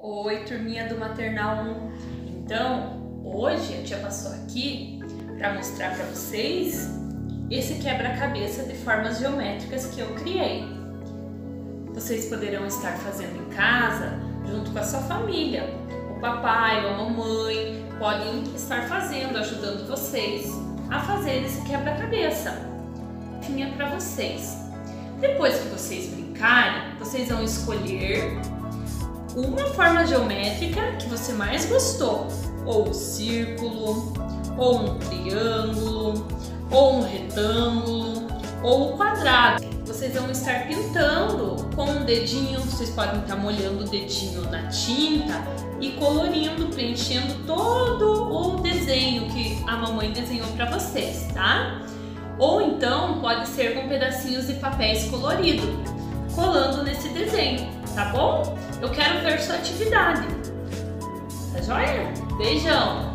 Oi, turminha do Maternal 1. Então, hoje a tia passou aqui para mostrar para vocês esse quebra-cabeça de formas geométricas que eu criei. Vocês poderão estar fazendo em casa junto com a sua família. O papai ou a mamãe podem estar fazendo, ajudando vocês a fazer esse quebra-cabeça. Tinha para vocês. Depois que vocês brincarem, vocês vão escolher uma forma geométrica que você mais gostou, ou um círculo, ou um triângulo, ou um retângulo, ou um quadrado. Vocês vão estar pintando com um dedinho, vocês podem estar molhando o dedinho na tinta e colorindo, preenchendo todo o desenho que a mamãe desenhou para vocês, tá? Ou então pode ser com pedacinhos de papéis coloridos, colando nesse desenho, tá bom? Eu quero ver sua atividade. Tá joia? Beijão!